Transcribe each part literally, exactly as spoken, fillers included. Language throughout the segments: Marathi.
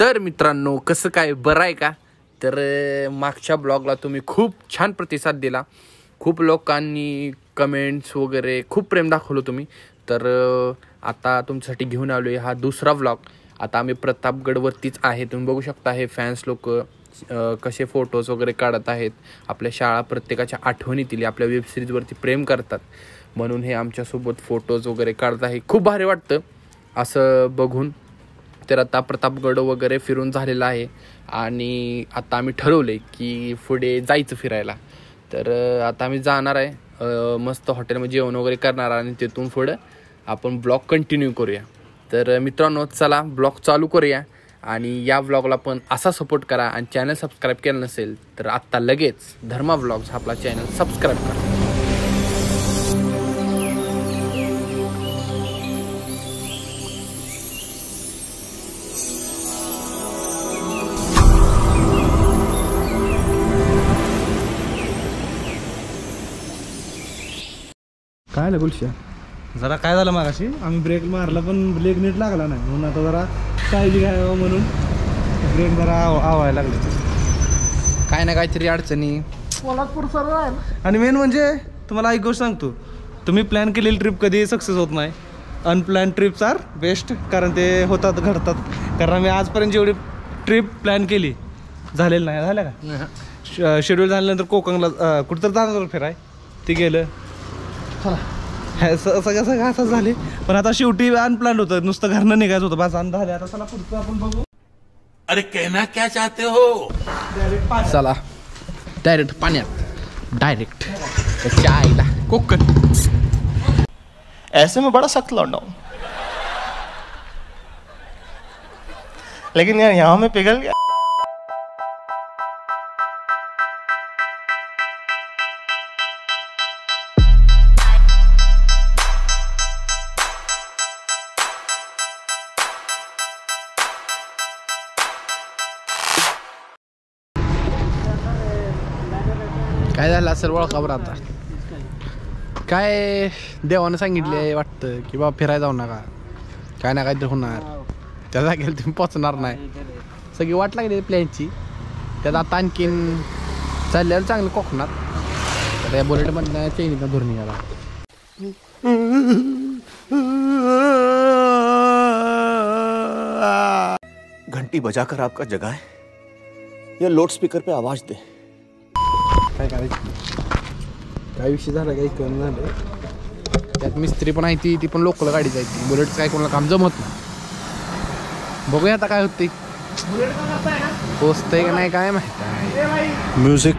तर मित्रांनो कसं काय बरं आहे का? तर मागच्या ब्लॉगला तुम्ही खूप छान प्रतिसाद दिला, खूप लोकांनी कमेंट्स वगैरे खूप प्रेम दाखवलं तुम्ही. तर आता तुमच्यासाठी घेऊन आलो आहे हा दुसरा व्लॉग. आता आम्ही प्रतापगडवरतीच आहे, तुम्ही बघू शकता हे फॅन्स लोक कसे फोटोज वगैरे काढत आहेत. आपल्या शाळा प्रत्येकाच्या आठवणीतील आपल्या वेबसिरीजवरती प्रेम करतात म्हणून हे आमच्यासोबत फोटोज वगैरे काढत आहे. खूप भारी वाटतं असं बघून. तर आता प्रतापगड वगैरे फिरून झालेला आहे आणि आता आम्ही ठरवले की पुढे जायचं फिरायला. तर आता आम्ही जाणार आहे मस्त हॉटेलमध्ये जेवण वगैरे करणार आणि तिथून पुढं आपण ब्लॉग कंटिन्यू करूया. तर मित्रांनो चला ब्लॉग चालू करूया आणि या ब्लॉगला पण असा सपोर्ट करा आणि चॅनल सबस्क्राईब केलं नसेल तर आत्ता लगेच धर्मा ब्लॉग्स आपला चॅनल सबस्क्राईब करा. काय लागू गुलशा जरा काय झालं मागाशी आम्ही ब्रेक मारला पण ब्रेक नीट लागला नाही म्हणून आता जरा काळजी घ्यावं म्हणून ब्रेक जरा आवायला लागले. काय ना काहीतरी अडचणी कोल्हापूर सरळ आहे. आणि मेन म्हणजे तुम्हाला एक गोष्ट सांगतो, तुम्ही प्लॅन केलेली ट्रिप कधी सक्सेस होत नाही. अनप्लॅन ट्रिप्स आर बेस्ट, कारण ते होतात घडतात. कारण आम्ही आजपर्यंत जेवढी ट्रिप प्लॅन केली झालेलं नाही. झाल्या का शेड्यूल झाल्यानंतर कोकणला कुठं तर जाणार फिराय ते गेलं सगळं सगळं असं झाले. पण आता शेवटी अनप्लॅन होतं, नुसतं घरनं निघायचं होतं बस झाले. आता चला पुढचं आपण बघू. अरे कहना क्या चाहते हो? चला डायरेक्ट पाण्यात डायरेक्ट चायला कोकण. ऐसे में बड़ा सख्त लौंडा हूं, लेकिन यार यहाँ में पिघल गया. काय झालं असेल ओळखा बरं. आता काय देवानं सांगितले वाटतं की बाबा फिरायला जाऊ नका, काय ना काहीतरी होणार, त्या जागेला तुम्ही पोचणार नाही. सगळी वाट लागली प्लॅनची. त्यात आता आणखीन चाललेलं चांगलं कोकणात. तर या बुलेटमधनं चैनीचा धरून निघाला. घंटी बजाकर आपका जगाए या लाउड स्पीकर पे आवाज दे. काय करायचं, काय विषय झाला काही कमी झालं. त्यात मिस्त्री पण आहे ती ती पण लोकल गाडी जायची. बुलेट काय कोणाला काम जमत नाही. बघूया आता काय होते, पोचतंय का नाही काय माहिती आहे. म्यूजिक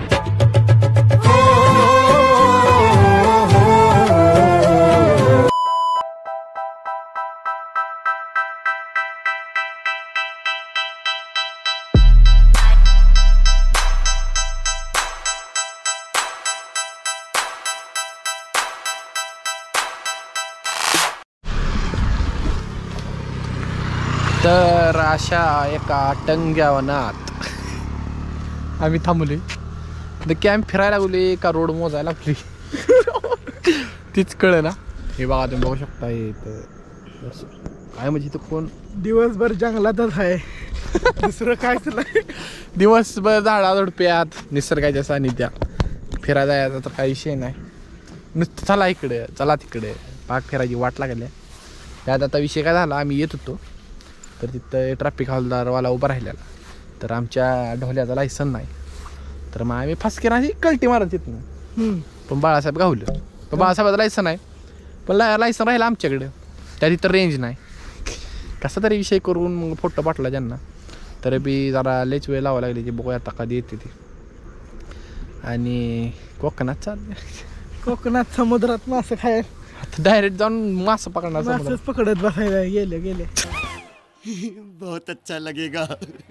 तर अशा एका टंग्यावनात आम्ही थांबले. तर कॅम्प फिरायला लागले का रोड मोजायला लागली तीच कळ ना. हे बघा तुम्ही बघू शकता. हे तर काय म्हणजे तर कोण दिवसभर जंगलातच आहे दुसरं काय नाही. दिवसभर झाडा झुडप्यात निसर्गाच्या सानिध्यात फिरायला जायचा तर काही विषय नाही. नुसतं चला इकडे चला तिकडे पाक फिरायची वाट लागल्या. त्यात आता विषय काय झाला, आम्ही येत होतो तर तिथं ट्रॅफिक हवालदारवाला उभा राहिलेला. तर आमच्या ढोल्याचा लायसन नाही. तर मग आम्ही फासकेन अशी कल्टी मारत तिथनं. पण बाळासाहेब गावलं. पण बाळासाहेबाचं लायसन आहे पण ला लायसन राहिलं आमच्याकडं. त्या तिथं रेंज नाही. कसा तरी विषय करून मग फोटो पाठवला ज्यांना. तर बी जरा लयच वेळ लावा लागली की बघूया आता कधी येते ती. आणि कोकणात चालले. कोकणात समुद्रात मासे खाय डायरेक्ट जाऊन मासं पकडणार पकडत बसायला गेले गेले बहुत अच्छा लगेगा.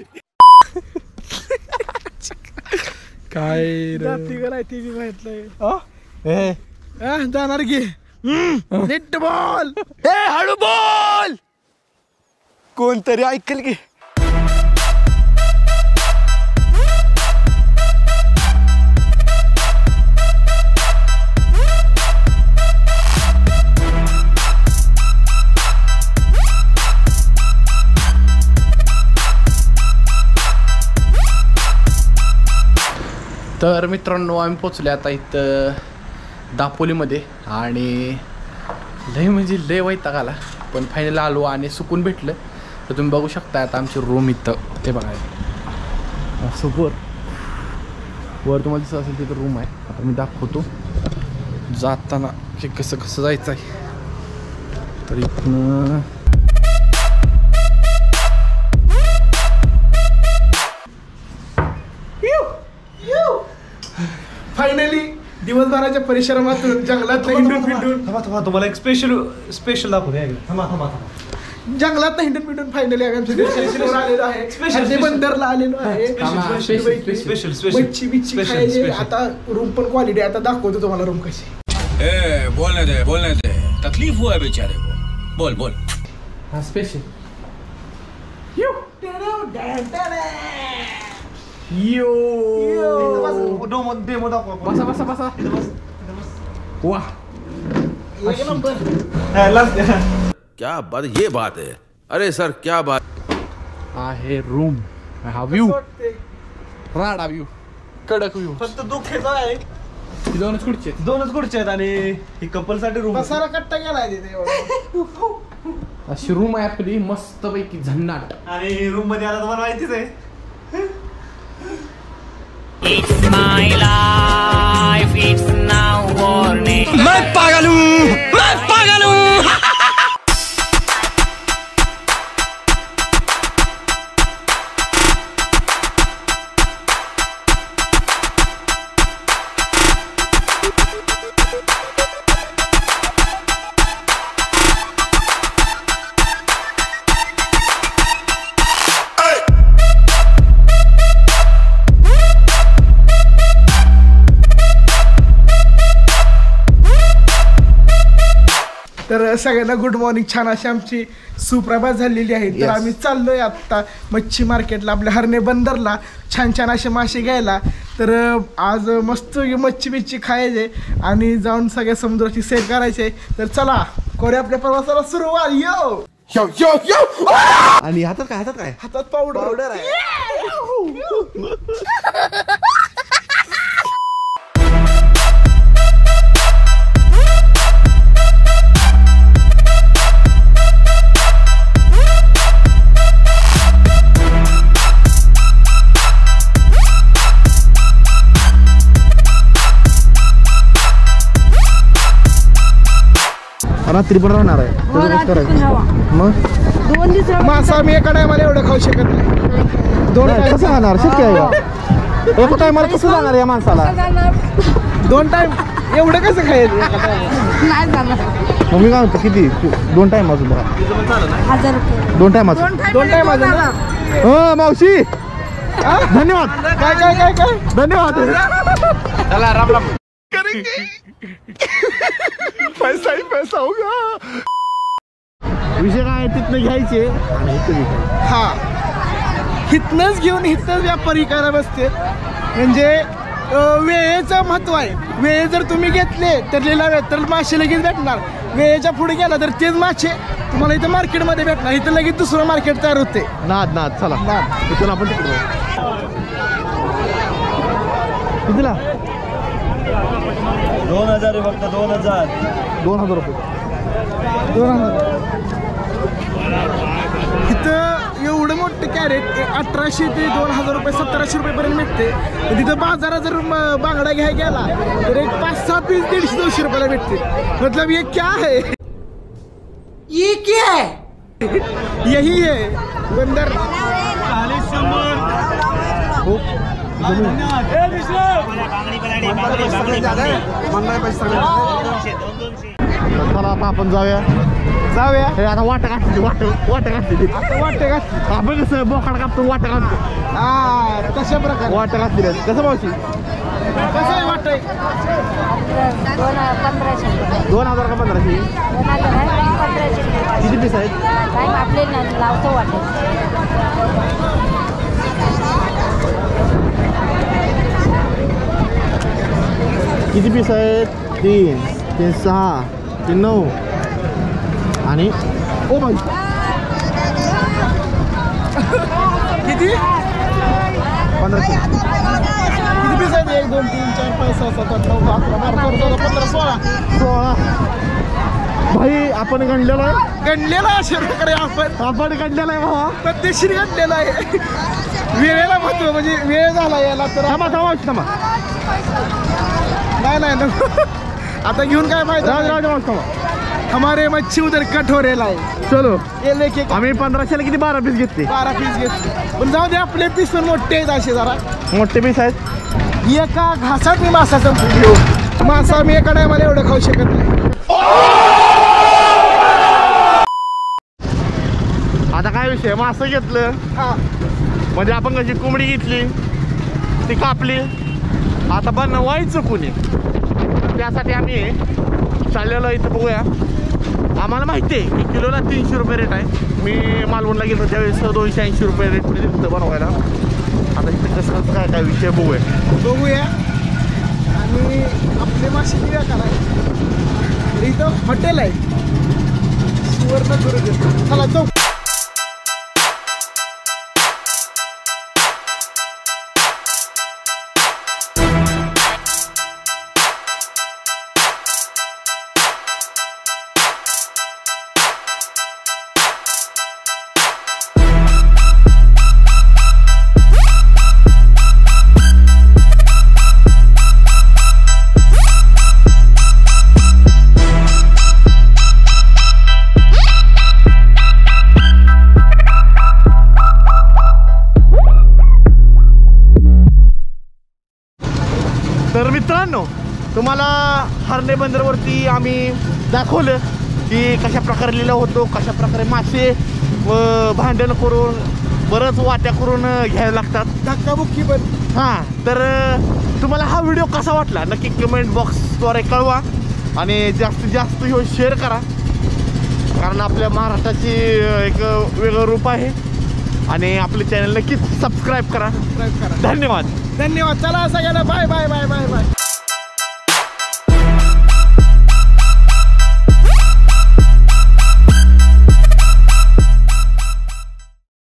काय ती बी माहितलंय जाणार की नीट बोल. हळू बोल, कोणतरी ऐकल की. तर मित्रांनो आम्ही पोचले आता इथं दापोलीमध्ये आणि लय म्हणजे लय वैताग आला पण फायनल आलो आणि सुकून भेटलं. तर तुम्ही बघू शकता आता आमची रूम इथं ते बघा असं वर वर तुम्हाला दिसत असेल तिथं रूम आहे. आता मी दाखवतो जाताना की कसं कसं जायचं आहे. तर इथनं फायनली दिवसभराच्या परिश्रमातून जंगलात हिंडून फिंडून तुम्हाला एक स्पेशल स्पेशल दाखवते. जंगलात हिंडून फिंडून फायनली आलेलो आहे. स्पेशल बंदरला आलेलो आहे. स्पेशल स्पेशल मच्छी बिच्छी खायची. आता रूम पण क्वालिटी आता दाखवतो तुम्हाला रूम कशी. ए बोलने दे बोलने दे तकलीफ हुआ है बेचारे को. बोल बोल. हा स्पेशल यो डेमो दाखव. बसा बसा बसा. वाह क्या बात ये बात है. अरे सर क्या बात. आहे रूम. हा व्ह्यू राडा व्ह्यू कडक व्ह्यू. फक्त दुःखेचा आहे दोनच खुर्ची दोनच खुर्च्या आहेत आणि ही कपल साठी रूम. सारा कट्टा गेलाय तिथे. अशी रूम आहे आपली मस्त पैकी झन्नाट. आणि रूम मध्ये आता तुम्हाला माहितीच आहे. It's my life, it's now or never. मैं पागल हूँ मैं पागल हूँ. तर सगळ्यांना गुड मॉर्निंग. छान अशी आमची सुप्रभात झालेली आहे. तर आम्ही चाललोय आत्ता मच्छी मार्केटला आपल्या हरणे बंदरला छान छान असे मासे घ्यायला. तर आज मस्त मच्छी बिच्छी खायचे आणि जाऊन सगळ्या समुद्राची सैर करायचे. तर चला करूया आपल्या प्रवासाला सुरुवात. यो यो यो यो. आणि हातात काय हातात काय हातात पावडर पावडर आहे. रात्री पण राहणार आहे. मग मासा मी एका टायमाला एवढं खाऊ शकत नाही. दोन टाइम कसं खाणार शक्य आहे. एका टायमाला कसं जाणार या माणसाला. दोन टाइम एवढं कसं खायचं मग मी काय म्हणतो किती दोन टाइम अजून दोन टाइम अजून दोन टाइम अजून. हो मावशी धन्यवाद. काय काय काय काय धन्यवाद. चला राम राम. पैसा ही पैसा होगा. विषय काय तिथनं घ्यायचे आणि हा हितनंच घेऊन हितनंच व्यापारी करायला बसते. म्हणजे वेळेचं महत्व आहे. वेळे जर तुम्ही घेतले तर लिहिला तर मासे लगेच भेटणार. वेळेच्या पुढे गेला तर तेच मासे तुम्हाला इथं मार्केटमध्ये भेटणार. इथं लगेच दुसरं मार्केट तयार होते. नाद नाद चला नाद इथून आपण तिकडे कितीला. दोन हजार आहे फक्त. दोन हजार दोन हजार रुपये. दोन हजार इथं एवढं मोठं कॅरेट अठराशे ते दोन हजार रुपये सतराशे रुपयेपर्यंत भेटते. तिथं बाजारात जर बांगडा घ्यायला गेला तर एक पाच सहा पीस दीडशे दोनशे रुपयाला भेटते. मतलब ये क्या है. ये क्या है. यही है बंदर. चला आता आपण जाऊया जाऊया. हे आता वाट काढते वाट वाट काढते वाटते का आपण कसं बोकाड कापतो वाट काढतो. हा तशा प्रकारे वाट काढते कसं मावशी कसं आहे वाटतंय. दोन हजार का पंधराशे. किती पीस आहेत. किती पीस आहेत. तीन तीन सहा तीन नऊ आणि ओ बाई किती पंधराशे. किती पीस आहेत. दोन तीन चार पाच सहा सात आठ नऊ अकरा बारा तेरा चौदा पंधरा सोळा सोळा भाई आपण गणलेलो आहे गणलेला शरीराकडे आपण आपण गणलेला आहे भावा पद्धतशीर गणलेला आहे वेळेला महत्व म्हणजे वेळ झाला याला तर थांबा थांबा थांबा नाही नाही नको. आता घेऊन काय राज फायदा राज थांबा हमारे मच्छी उधर कठोरेला आहे चलो ये लेके आम्ही पंधराशेला किती बारा पीस घेतले बारा पीस घेतले पण जाऊ दे आपले पीस पण मोठे आहेत असे जरा मोठे पीस आहेत एका घासात मी मासा संपू घेऊ मासा मी एका टायमाला एवढं खाऊ शकत नाही आता काय विषय मासं घेतलं हा म्हणजे आपण कशी कोंबडी घेतली ती कापली आता बनवायचं कोणी त्यासाठी आम्ही चाललेलो इथं बघूया आम्हाला माहिती आहे की किलोला तीनशे रुपये रेट आहे मी मालवणला गेलो त्यावेळेस दोनशे ऐंशी रुपये रेटमध्ये दिलं बनवायला आता इथं कसं कसं काय काय विषय बघूया बघूया आणि आपले मासे किती करायचे इथं हॉटेल आहे सुवर्ण करू चला चौक तर मित्रांनो तुम्हाला हरणे बंदरवरती आम्ही दाखवलं की कशा प्रकारे लिहिलं होतो कशा प्रकारे मासे व भांडण करून बरंच वाट्या करून घ्यायला लागतात धक्काबुक्की पण हां तर तुम्हाला हा व्हिडिओ कसा वाटला नक्की कमेंट बॉक्सद्वारे कळवा आणि जास्तीत जास्त ह्यो शेअर करा कारण आपल्या महाराष्ट्राची एक वेगळं रूप आहे आणि आपले चॅनल नक्कीच सबस्क्राईब करा सबस्क्राईब करा धन्यवाद धन्यवाद चला सगळ्यांना bye bye bye bye bye